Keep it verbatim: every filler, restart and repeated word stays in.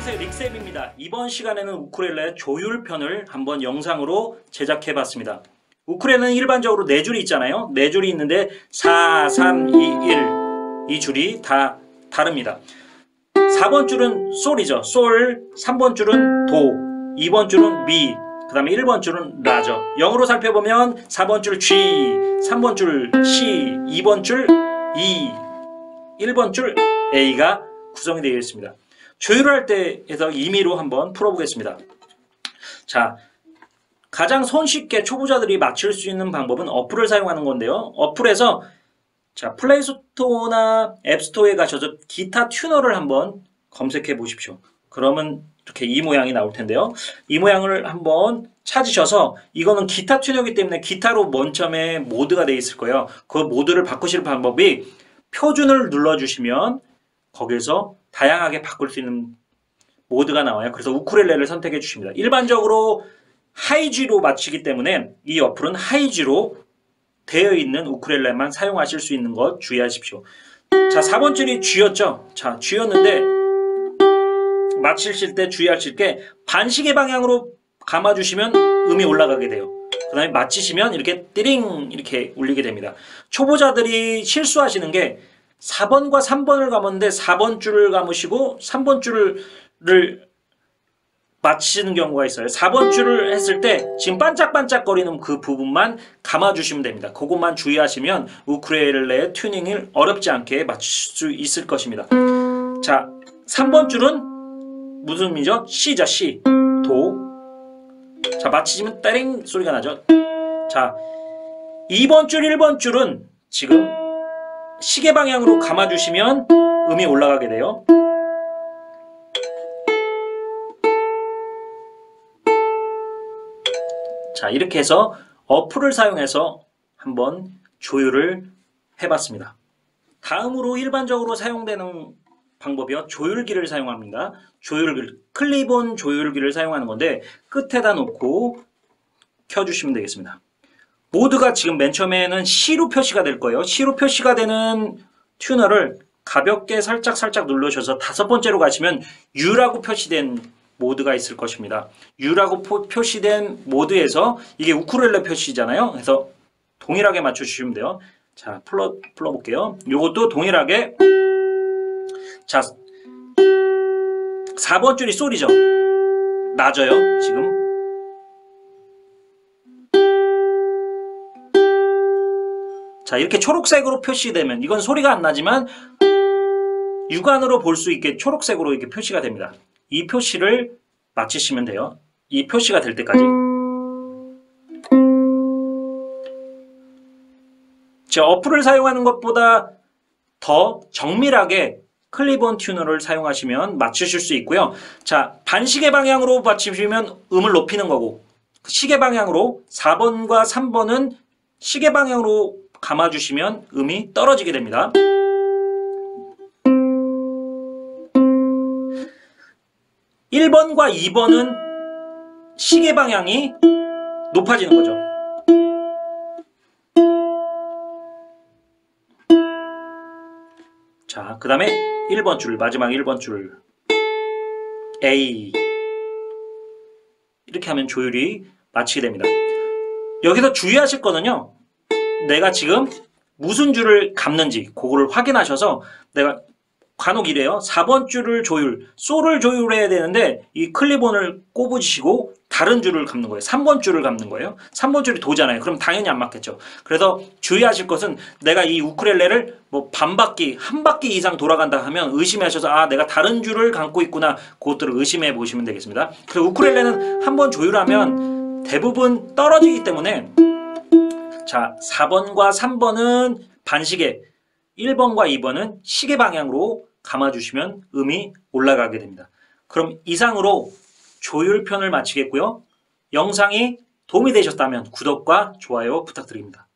안녕하세요, 릭쌤입니다. 이번 시간에는 우쿨렐레 조율편을 한번 영상으로 제작해봤습니다. 우쿨렐레는 일반적으로 네 줄이 있잖아요. 네 줄이 있는데 사, 삼, 이, 일 이 줄이 다 다릅니다. 사 번 줄은 솔이죠. 솔, 삼 번 줄은 도, 이 번 줄은 미, 그 다음에 일 번 줄은 라죠. 영어로 살펴보면 사 번 줄 G, 삼 번 줄 C, 이 번 줄 E, 일 번 줄 A가 구성이 되어 있습니다. 조율할 때에서 임의로 한번 풀어보겠습니다. 자, 가장 손쉽게 초보자들이 맞출 수 있는 방법은 어플을 사용하는 건데요. 어플에서 자, 플레이스토어나 앱스토어에 가셔서 기타 튜너를 한번 검색해 보십시오. 그러면 이렇게 이 모양이 나올 텐데요. 이 모양을 한번 찾으셔서, 이거는 기타 튜너이기 때문에 기타로 맨 처음에 모드가 되어 있을 거예요. 그 모드를 바꾸실 방법이 표준을 눌러주시면 거기에서 다양하게 바꿀 수 있는 모드가 나와요. 그래서 우쿨렐레를 선택해 주십니다. 일반적으로 하이지로 맞추기 때문에 이 어플은 하이지로 되어 있는 우쿨렐레만 사용하실 수 있는 것 주의하십시오. 자, 사 번 줄이 G였죠. 자, G였는데 맞추실 때 주의하실 게 반시계 방향으로 감아주시면 음이 올라가게 돼요. 그 다음에 맞히시면 이렇게 띠링 이렇게 울리게 됩니다. 초보자들이 실수하시는 게 사 번과 삼 번을 감았는데 사 번 줄을 감으시고 삼 번 줄을 맞히시는 경우가 있어요. 사 번 줄을 했을 때 지금 반짝반짝거리는 그 부분만 감아주시면 됩니다. 그것만 주의하시면 우쿨렐레의 튜닝을 어렵지 않게 맞출 수 있을 것입니다. 자, 삼 번 줄은 무슨 음이죠? C죠. C. 도. 자, 맞히시면 따링 소리가 나죠. 자, 이 번 줄, 일 번 줄은 지금 시계 방향으로 감아주시면 음이 올라가게 돼요. 자, 이렇게 해서 어플을 사용해서 한번 조율을 해봤습니다. 다음으로 일반적으로 사용되는 방법이요, 조율기를 사용합니다. 조율기, 클립온 조율기를 사용하는 건데 끝에다 놓고 켜주시면 되겠습니다. 모드가 지금 맨 처음에는 C로 표시가 될 거예요. C로 표시가 되는 튜너를 가볍게 살짝 살짝 눌러주셔서 다섯 번째로 가시면 U라고 표시된 모드가 있을 것입니다. U라고 포, 표시된 모드에서 이게 우쿨렐레 표시잖아요. 그래서 동일하게 맞춰주시면 돼요. 자, 풀어, 풀어볼게요. 이것도 동일하게. 자, 사 번 줄이 솔이죠. 낮아요, 지금. 자, 이렇게 초록색으로 표시되면, 이건 소리가 안 나지만 육안으로 볼 수 있게 초록색으로 이렇게 표시가 됩니다. 이 표시를 맞추시면 돼요. 이 표시가 될 때까지. 자, 어플을 사용하는 것보다 더 정밀하게 클립온 튜너를 사용하시면 맞추실 수 있고요. 자, 반시계 방향으로 맞추시면 음을 높이는 거고, 시계 방향으로 사 번과 삼 번은 시계 방향으로 감아주시면 음이 떨어지게 됩니다. 일 번과 이 번은 시계 방향이 높아지는 거죠. 자, 그 다음에 일 번 줄, 마지막 일 번 줄 A, 이렇게 하면 조율이 마치게 됩니다. 여기서 주의하실 거는요, 내가 지금 무슨 줄을 감는지 그거를 확인하셔서, 내가 간혹 이래요. 사 번 줄을 조율, 솔을 조율해야 되는데 이 클립온을 꼽으시고 다른 줄을 감는 거예요. 삼 번 줄을 감는 거예요. 삼 번 줄이 도잖아요. 그럼 당연히 안 맞겠죠. 그래서 주의하실 것은, 내가 이 우쿨렐레를 뭐 반 바퀴, 한 바퀴 이상 돌아간다 하면 의심하셔서, 아, 내가 다른 줄을 감고 있구나, 그것들을 의심해 보시면 되겠습니다. 그리고 우쿨렐레는 한번 조율하면 대부분 떨어지기 때문에, 자, 사 번과 삼 번은 반시계, 일 번과 이 번은 시계 방향으로 감아주시면 음이 올라가게 됩니다. 그럼 이상으로 조율편을 마치겠고요. 영상이 도움이 되셨다면 구독과 좋아요 부탁드립니다.